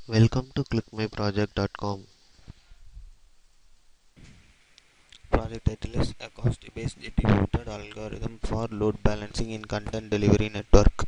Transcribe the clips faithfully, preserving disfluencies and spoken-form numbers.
Welcome to click my project dot com. Project title is a cost-based distributed algorithm for load balancing in content delivery network.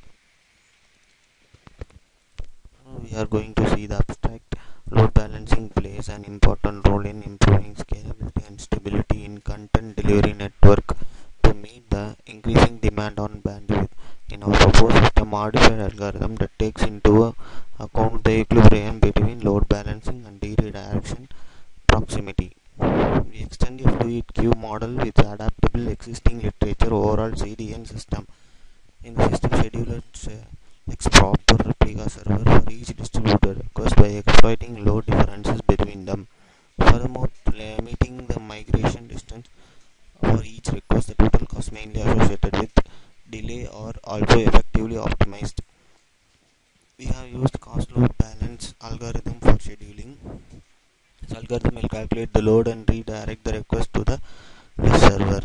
We are going to see the abstract. Load balancing plays an important role in improving scalability and stability in content delivery network to meet the increasing demand on bandwidth. In our proposed system, modified algorithm that takes into account the equilibrium between load balancing and redirection proximity. We extend a fluid queue model with adaptable existing literature overall C D N system. In the system scheduler selects proper replica server for each distributed request by exploiting load differences between them. Furthermore, limiting the migration distance for each request, the total cost mainly associated with delay are also effectively optimized. We have used cost load balance algorithm for scheduling. This algorithm will calculate the load and redirect the request to the server.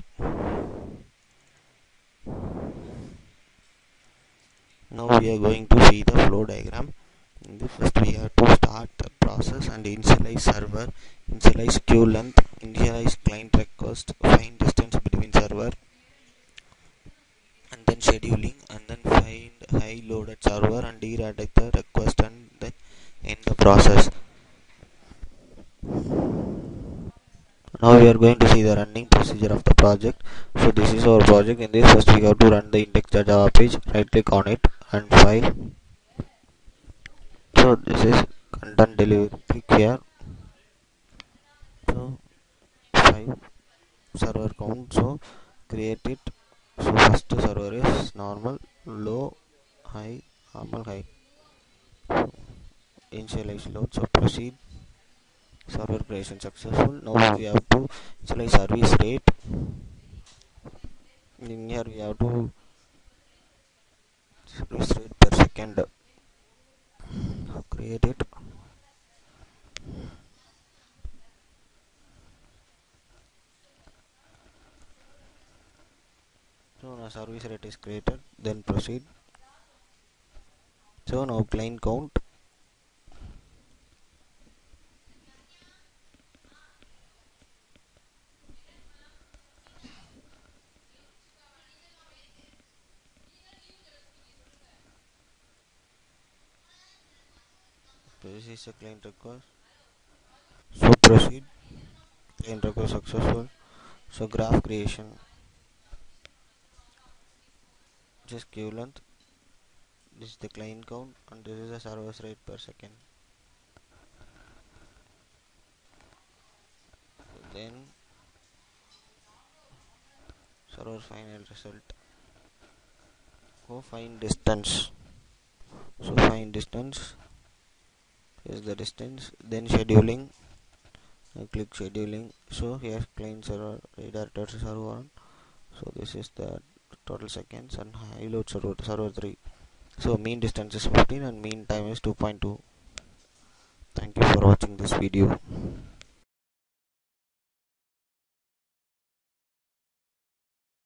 Now we are going to see the flow diagram. In the first we have to start the process and initialize server, initialize queue length, initialize client request, find distance between server, and then scheduling, and then find high load at server and redirect the request, and then end the process. Now we are going to see the running procedure of the project. So this is our project. In this, first we have to run the index.java page, right click on it and file. So this is content delivery, click here. So five server count, so create it. So first server is normal, low, high, normal, high. So initialize load, so proceed. Server creation successful. Now we have to initialize service rate. In here we have to service rate per second. Create it. So now service rate is created, then proceed. So now client count. This is a client request. So proceed. Client request successful. So graph creation. Just queue length. This is the client count and this is the service rate per second. Then server final result. Go find distance. So find distance. Is the distance. Then scheduling. I click scheduling. So here client server redirected server one. So this is the total seconds and high load server server three. So mean distance is fifteen and mean time is two point two. Thank you for watching this video.